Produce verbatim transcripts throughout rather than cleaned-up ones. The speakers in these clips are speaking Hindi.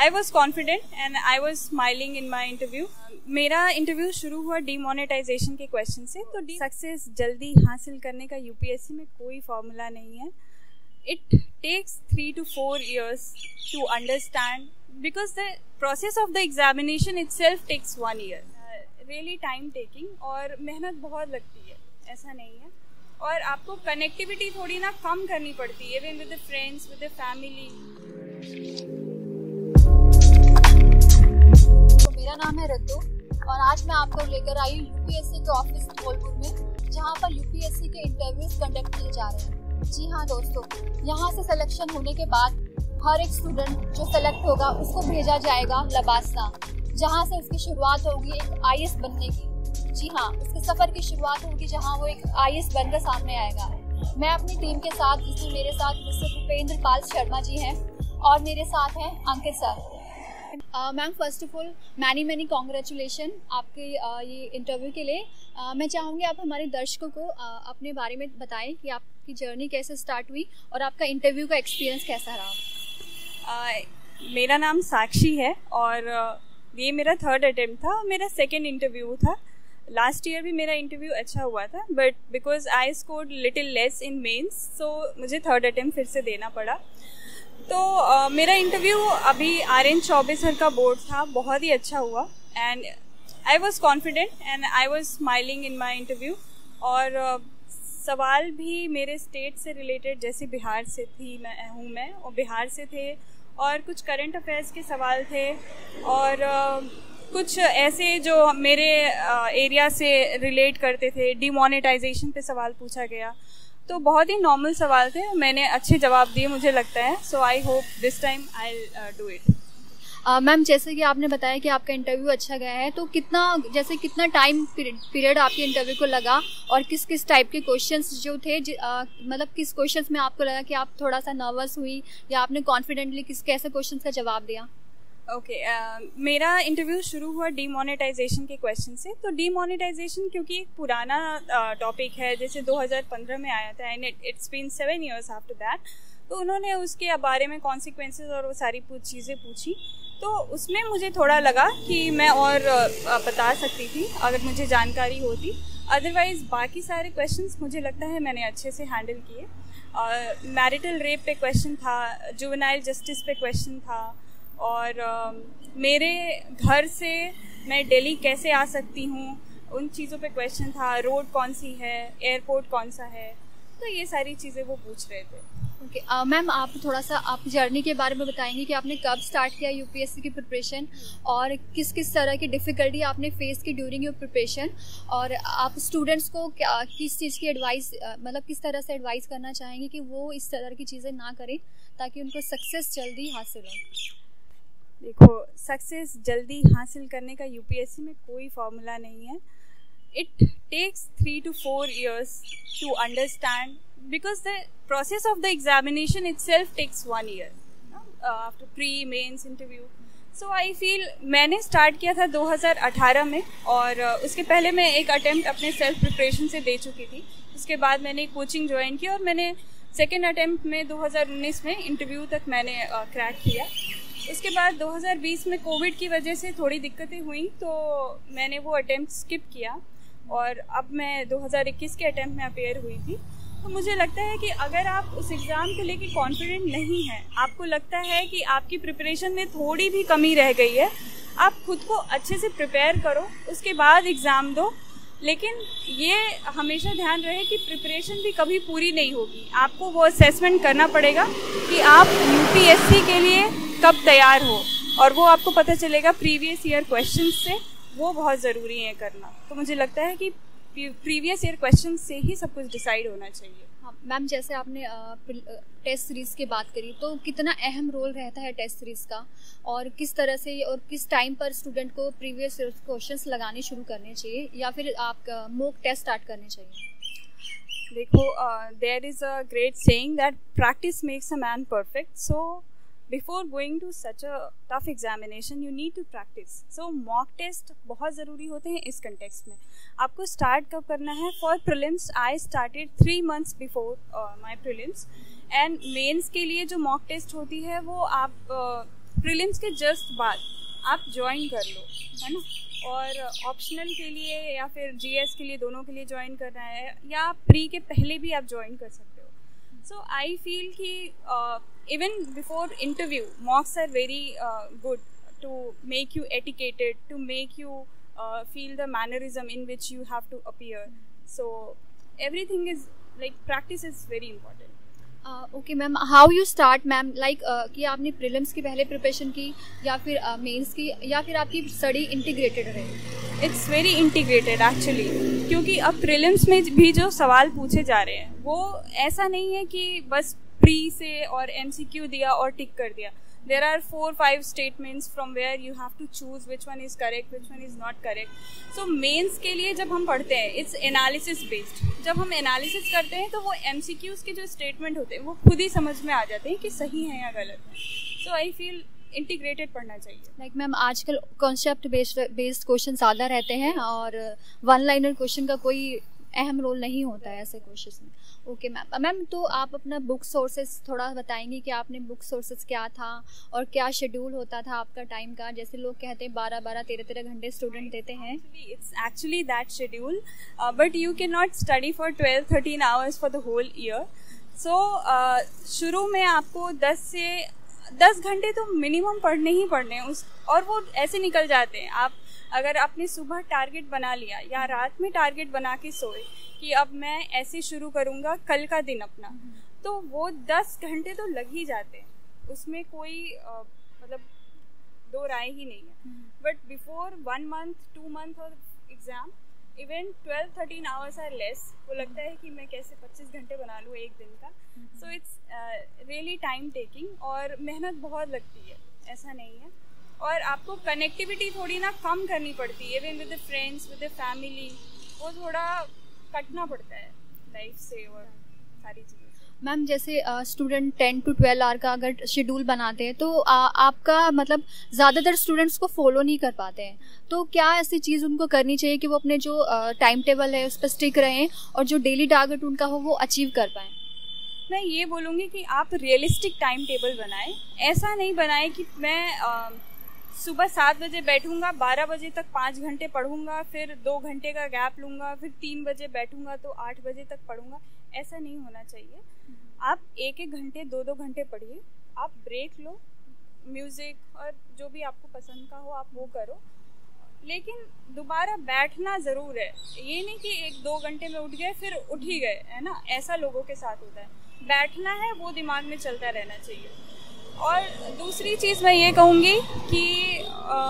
I was confident and I was smiling in my interview. मेरा इंटरव्यू शुरू हुआ डीमोनेटाइजेशन के क्वेश्चन से। तो सक्सेस जल्दी हासिल करने का यूपीएससी में कोई फॉर्मूला नहीं है। It takes three to four years to understand because the process of the examination itself takes one year. Really time taking और मेहनत बहुत लगती है, ऐसा नहीं है। और आपको कनेक्टिविटी थोड़ी ना कम करनी पड़ती है even with the friends, with the family. तो मेरा नाम है रत्तू और आज मैं आपको लेकर आई हूँ यूपीएससी के ऑफिस धौलपुर में, जहाँ पर यूपीएससी के इंटरव्यूज कंडक्ट किए जा रहे हैं। जी हाँ दोस्तों, यहाँ से सिलेक्शन होने के बाद हर एक स्टूडेंट जो सेलेक्ट होगा उसको भेजा जाएगा लबासा, जहाँ से उसकी शुरुआत होगी एक आई ए एस बनने की। जी हाँ, उसके सफ़र की शुरुआत होगी जहाँ वो एक आई ए एस बनकर सामने आएगा। मैं अपनी टीम के साथ, जिसमें मेरे साथ मिस्टर भूपेंद्र पाल शर्मा जी हैं और मेरे साथ हैं Ankit sir. Ma'am, first of all many many congratulation आपके uh, ये इंटरव्यू के लिए। uh, मैं चाहूँगी आप हमारे दर्शकों को uh, अपने बारे में बताएं कि आपकी जर्नी कैसे स्टार्ट हुई और आपका इंटरव्यू का एक्सपीरियंस कैसा रहा। uh, मेरा नाम साक्षी है और uh, ये मेरा थर्ड अटेम्प्ट था। मेरा सेकेंड इंटरव्यू था। लास्ट ईयर भी मेरा इंटरव्यू अच्छा हुआ था, but because I scored little less in mains, so मुझे थर्ड अटेम्प्ट फिर से देना पड़ा। तो uh, मेरा इंटरव्यू अभी आर एन चौबे सर का बोर्ड था, बहुत ही अच्छा हुआ and I was confident and I was smiling in my interview. और uh, सवाल भी मेरे स्टेट से रिलेटेड, जैसे बिहार से थी मैं हूँ मैं और बिहार से थे, और कुछ करंट अफेयर्स के सवाल थे और uh, कुछ ऐसे जो मेरे एरिया से रिलेट करते थे। डीमोनेटाइजेशन पे सवाल पूछा गया, तो बहुत ही नॉर्मल सवाल थे, मैंने अच्छे जवाब दिए मुझे लगता है। So I hope this time I do it. Ma'am, जैसे कि आपने बताया कि आपका इंटरव्यू अच्छा गया है, तो कितना जैसे कितना टाइम पीरियड आपके इंटरव्यू को लगा और किस किस टाइप के क्वेश्चंस जो थे, uh, मतलब किस क्वेश्चंस में आपको लगा कि आप थोड़ा सा नर्वस हुई या आपने कॉन्फिडेंटली किस कैसे क्वेश्चंस का जवाब दिया। ओके okay, uh, मेरा इंटरव्यू शुरू हुआ डीमोनेटाइजेशन के क्वेश्चन से। तो डीमोनेटाइजेशन क्योंकि एक पुराना टॉपिक uh, है, जैसे दो हज़ार पंद्रह में आया था and it's been seven years after that, तो उन्होंने उसके बारे में कॉन्सिक्वेंसेस और वो सारी चीज़ें पूछी। तो उसमें मुझे थोड़ा लगा कि मैं और uh, बता सकती थी अगर मुझे जानकारी होती। अदरवाइज़ बाकी सारे क्वेश्चंस मुझे लगता है मैंने अच्छे से हैंडल किए। मैरिटल uh, रेप पे क्वेश्चन था, जुवेनाइल जस्टिस पे क्वेश्चन था, और uh, मेरे घर से मैं दिल्ली कैसे आ सकती हूँ उन चीज़ों पे क्वेश्चन था। रोड कौन सी है, एयरपोर्ट कौन सा है, तो ये सारी चीज़ें वो पूछ रहे थे। ओके okay, मैम uh, आप थोड़ा सा आप जर्नी के बारे में बताएंगे कि आपने कब स्टार्ट किया यूपीएससी की प्रिपरेशन और किस किस तरह की डिफ़िकल्टी आपने फेस की ड्यूरिंग योर प्रिपरेशन, और आप स्टूडेंट्स को क्या किस चीज़ की एडवाइस uh, मतलब किस तरह से एडवाइस करना चाहेंगे कि वो इस तरह की चीज़ें ना करें ताकि उनको सक्सेस जल्दी हासिल हो। देखो, सक्सेस जल्दी हासिल करने का यूपीएससी में कोई फॉर्मूला नहीं है। It takes three to four years to understand because the process of the examination itself takes one year after pre mains interview. So I feel मैंने स्टार्ट किया था दो हज़ार अठारह में और uh, उसके पहले मैं एक अटेम्प्ट अपने सेल्फ प्रिपरेशन से दे चुकी थी। उसके बाद मैंने कोचिंग ज्वाइन की और मैंने सेकेंड अटेम्प्ट में दो हज़ार उन्नीस में इंटरव्यू तक मैंने क्रैक uh, किया। उसके बाद दो हज़ार बीस में कोविड की वजह से थोड़ी दिक्कतें हुई, तो मैंने वो अटेम्प्ट स्किप किया और अब मैं दो हज़ार इक्कीस के अटेम्प्ट में अपेयर हुई थी। तो मुझे लगता है कि अगर आप उस एग्ज़ाम को लेके कॉन्फिडेंट नहीं हैं, आपको लगता है कि आपकी प्रिपरेशन में थोड़ी भी कमी रह गई है, आप खुद को अच्छे से प्रिपेयर करो, उसके बाद एग्ज़ाम दो। लेकिन ये हमेशा ध्यान रहे कि प्रिपरेशन भी कभी पूरी नहीं होगी। आपको वो असेसमेंट करना पड़ेगा कि आप यूपीएससी के लिए कब तैयार हो, और वो आपको पता चलेगा प्रीवियस ईयर क्वेश्चंस से। वो बहुत ज़रूरी है करना। तो मुझे लगता है कि प्रीवियस ईयर क्वेश्चन से ही सब कुछ डिसाइड होना चाहिए। हाँ मैम, जैसे आपने टेस्ट सीरीज़ की बात करी, तो कितना अहम रोल रहता है टेस्ट सीरीज़ का और किस तरह से और किस टाइम पर स्टूडेंट को प्रीवियस क्वेश्चंस लगाने शुरू करने चाहिए या फिर आप मॉक टेस्ट स्टार्ट करने चाहिए? देखो, there is a great saying that practice makes a man perfect. So before going to such a tough examination you need to practice. So mock test बहुत ज़रूरी होते हैं इस कंटेक्स्ट में। आपको स्टार्ट कब करना है? For prelims I started three months before my prelims, and mains के लिए जो मॉक टेस्ट होती है वो आप प्रीलिम्स के जस्ट बाद आप ज्वाइन कर लो, है ना। और ऑप्शनल के लिए या फिर जीएस के लिए, दोनों के लिए ज्वाइन करना है, या प्री के पहले भी आप ज्वाइन कर सकते हो। सो आई फील कि even before interview mocks are very good to make you etiquetted, to make you feel the mannerism in which you have to appear. So everything is like practice is very important. Okay ma'am, how you start ma'am, like कि आपने प्रीलिम्स की पहले प्रिपरेशन की या फिर मेंस uh, की, या फिर आपकी स्टडी इंटीग्रेटेड रही? इट्स वेरी इंटीग्रेटेड एक्चुअली, क्योंकि अब प्रीलिम्स में भी जो सवाल पूछे जा रहे हैं वो ऐसा नहीं है कि बस प्री से और एमसीक्यू दिया और टिक कर दिया। There are four five statements from where you have to choose which one is correct, which one is not correct. So mains के लिए जब हम पढ़ते हैं it's analysis based. जब हम analysis करते हैं तो वो M C Qs के जो statement होते हैं वो खुद ही समझ में आ जाते हैं कि सही है या गलत है। So I feel इंटीग्रेटेड पढ़ना चाहिए। लाइक मैम आजकल कॉन्सेप्ट बेस्ड बेस्ड क्वेश्चन ज़्यादा रहते हैं और वन लाइनर क्वेश्चन का कोई अहम रोल नहीं होता है ऐसे क्वेश्चन में। ओके मैम, मैम तो आप अपना बुक सोर्सेज थोड़ा बताएंगे कि आपने बुक सोर्सेज क्या था और क्या शेड्यूल होता था आपका टाइम का? जैसे लोग कहते हैं बारह बारह तेरह तेरह घंटे स्टूडेंट देते हैं। It's actually that schedule, but you can not study for twelve thirteen hours for the whole year. So शुरू में आपको दस से दस घंटे तो मिनिमम पढ़ने ही पढ़ने हैं उस, और वो ऐसे निकल जाते हैं। आप अगर आपने सुबह टारगेट बना लिया या रात में टारगेट बना के सोए कि अब मैं ऐसे शुरू करूँगा कल का दिन अपना, तो वो दस घंटे तो लग ही जाते हैं, उसमें कोई आ, मतलब दो राय ही नहीं है। But before one month two month और exam even twelve thirteen hours are less. वो लगता है कि मैं कैसे पच्चीस घंटे बना लूँ एक दिन का। So it's really time taking और मेहनत बहुत लगती है, ऐसा नहीं है। और आपको कनेक्टिविटी थोड़ी ना कम करनी पड़ती है, even with friends with family, वो थोड़ा कटना पड़ता है लाइफ से और सारी चीज़ें। मैम जैसे student ten to twelve hour का अगर शेड्यूल बनाते हैं तो आ, आपका मतलब ज़्यादातर स्टूडेंट्स को फॉलो नहीं कर पाते हैं, तो क्या ऐसी चीज़ उनको करनी चाहिए कि वो अपने जो टाइम टेबल है उस पर स्टिक रहें और जो डेली टारगेट उनका हो वो अचीव कर पाएँ? मैं ये बोलूँगी कि आप रियलिस्टिक टाइम टेबल बनाएं। ऐसा नहीं बनाएं कि मैं आ, सुबह सात बजे बैठूंगा, बारह बजे तक पाँच घंटे पढ़ूंगा, फिर दो घंटे का गैप लूँगा, फिर तीन बजे बैठूंगा तो आठ बजे तक पढ़ूंगा। ऐसा नहीं होना चाहिए। आप एक एक घंटे दो दो घंटे पढ़िए, आप ब्रेक लो, म्यूज़िक और जो भी आपको पसंद का हो आप वो करो, लेकिन दोबारा बैठना ज़रूर है। ये नहीं कि एक दो घंटे में उठ गए फिर उठ ही गए, है ना, ऐसा लोगों के साथ होता है। बैठना है, वो दिमाग में चलता रहना चाहिए। और दूसरी चीज़ मैं ये कहूँगी कि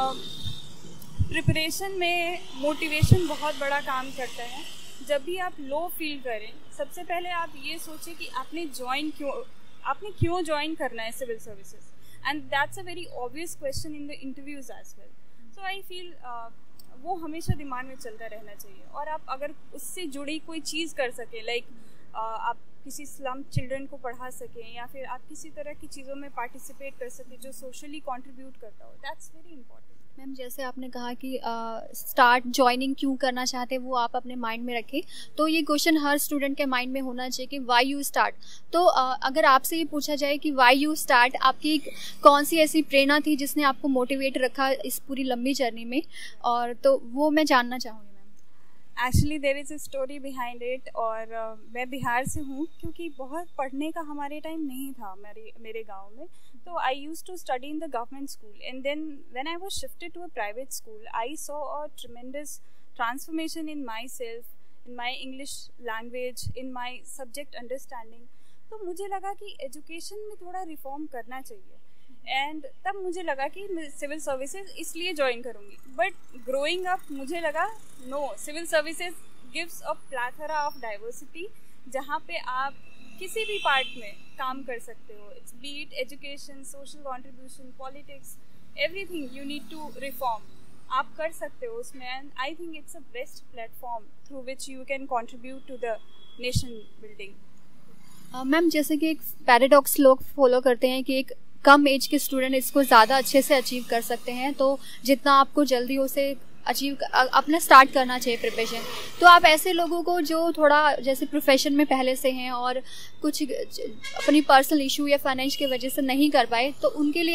प्रिपरेशन में मोटिवेशन बहुत बड़ा काम करता है। जब भी आप लो फील करें, सबसे पहले आप ये सोचें कि आपने ज्वाइन क्यों आपने क्यों ज्वाइन करना है civil services, and that's a very obvious question in the interviews as well. So I feel वो हमेशा दिमाग में चलता रहना चाहिए। और आप अगर उससे जुड़ी कोई चीज़ कर सकें, लाइक uh, आप किसी स्लम चिल्ड्रन को पढ़ा सकें या फिर आप किसी तरह की चीज़ों में पार्टिसिपेट कर सकें जो सोशली कंट्रीब्यूट करता हो, दैट्स वेरी इंपॉर्टेंट। मैम जैसे आपने कहा कि स्टार्ट uh, ज्वाइनिंग क्यों करना चाहते हैं वो आप अपने माइंड में रखें, तो ये क्वेश्चन हर स्टूडेंट के माइंड में होना चाहिए कि वाई यू स्टार्ट। तो uh, अगर आपसे ये पूछा जाए कि वाई यू स्टार्ट, आपकी कौन सी ऐसी प्रेरणा थी जिसने आपको मोटिवेट रखा इस पूरी लंबी जर्नी में, और तो वो मैं जानना चाहूँगी। Actually there is a story behind it. और uh, मैं बिहार से हूँ, क्योंकि बहुत पढ़ने का हमारे टाइम नहीं था मेरे मेरे गांव में, तो I used to study in the government school, and then when I was shifted to a private school I saw a tremendous transformation in my self, in my English language, in my subject understanding. तो मुझे लगा कि एजुकेशन में थोड़ा रिफॉर्म करना चाहिए, एंड तब मुझे लगा कि मैं सिविल सर्विसेज इसलिए ज्वाइन करूँगी। बट ग्रोइंग अप मुझे लगा no, civil services gives a plethora of diversity, जहाँ पे आप किसी भी पार्ट में काम कर सकते हो। It's be it education, social contribution, politics, everything you need to reform, आप कर सकते हो उसमें। And I think it's a best platform through which you can contribute to the nation building. Ma'am जैसे कि एक पैराडॉक्स लोग फॉलो करते हैं कि एक कम एज के स्टूडेंट इसको ज़्यादा अच्छे से अचीव कर सकते हैं, तो जितना आपको जल्दी उसे अचीव अपना स्टार्ट करना चाहिए प्रिपरेशन। तो आप ऐसे लोगों को जो थोड़ा जैसे प्रोफेशन में पहले से हैं और कुछ अपनी पर्सनल इशू या फाइनेंस की वजह से नहीं कर पाए, तो उनके लिए आप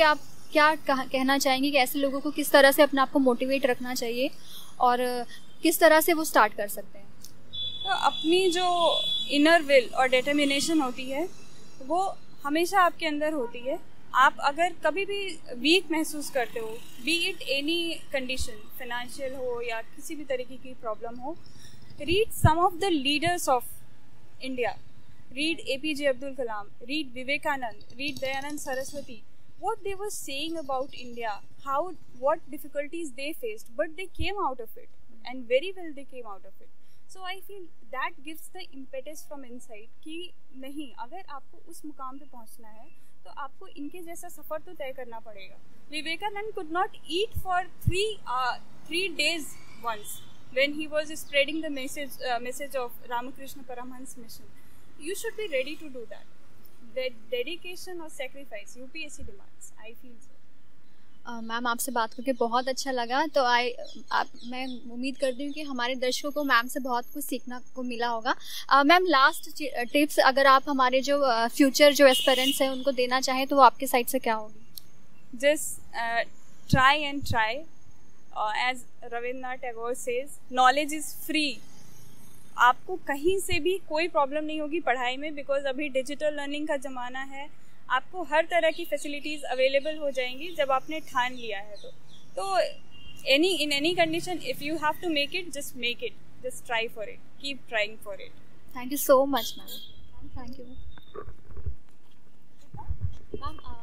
क्या कह, कहना चाहेंगे कि ऐसे लोगों को किस तरह से अपने आप को मोटिवेट रखना चाहिए और किस तरह से वो स्टार्ट कर सकते हैं? तो अपनी जो इनर विल और डिटर्मिनेशन होती है वो हमेशा आपके अंदर होती है। आप अगर कभी भी वीक महसूस करते हो, be it any condition, financial हो या किसी भी तरीके की प्रॉब्लम हो, read some of the leaders of India, read A P J Abdul Kalam, read Vivekananda, read Dayanand Saraswati, what they were saying about India, how what difficulties they faced, but they came out of it, and very well they came out of it. So I feel that gives the impetus from inside कि नहीं, अगर आपको उस मुकाम पे पहुंचना है तो आपको इनके जैसा सफ़र तो तय करना पड़ेगा। Vivekananda could not eat for three uh, three days once when he was spreading the message uh, message of Ramakrishna Paramhans mission. You should be ready to do that. The dedication or sacrifice U P S C demands, I feel so. Ma'am uh, आपसे बात करके बहुत अच्छा लगा। तो आई आप मैं उम्मीद करती हूँ कि हमारे दर्शकों को मैम से बहुत कुछ सीखना को मिला होगा। मैम लास्ट टिप्स अगर आप हमारे जो फ्यूचर uh, जो एस्पिरेंट्स हैं उनको देना चाहें तो वो आपके साइड से क्या होगी? Just try and try, as Rabindranath Tagore says, knowledge is free. आपको कहीं से भी कोई प्रॉब्लम नहीं होगी पढ़ाई में, बिकॉज अभी डिजिटल लर्निंग का ज़माना है। आपको हर तरह की फैसिलिटीज़ अवेलेबल हो जाएंगी जब आपने ठान लिया है तो तो any in any condition, if you have to make it, just make it, just try for it, keep trying for it. Thank you so much ma'am. Thank you ma'am.